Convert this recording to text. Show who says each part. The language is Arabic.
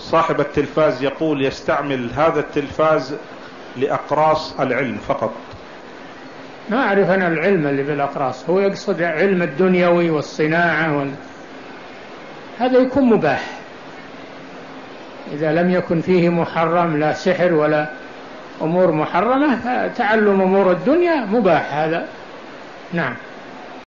Speaker 1: صاحب التلفاز يقول يستعمل هذا التلفاز لأقراص العلم فقط.
Speaker 2: ما أعرف أنا العلم اللي بالأقراص، هو يقصد علم الدنيوي والصناعة هذا يكون مباح إذا لم يكن فيه محرم، لا سحر ولا أمور محرمة، تعلم أمور الدنيا مباح هذا. نعم.